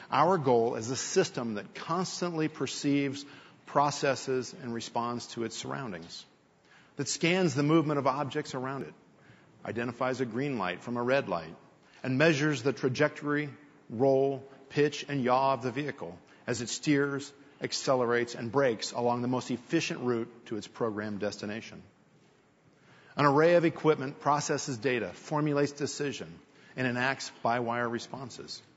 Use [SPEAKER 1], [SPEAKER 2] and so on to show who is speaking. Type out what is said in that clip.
[SPEAKER 1] Our goal is a system that constantly perceives, processes, and responds to its surroundings, that scans the movement of objects around it, identifies a green light from a red light, and measures the trajectory, roll, pitch, and yaw of the vehicle as it steers, accelerates, and brakes along the most efficient route to its programmed destination. An array of equipment processes data, formulates decision, and enacts by-wire responses.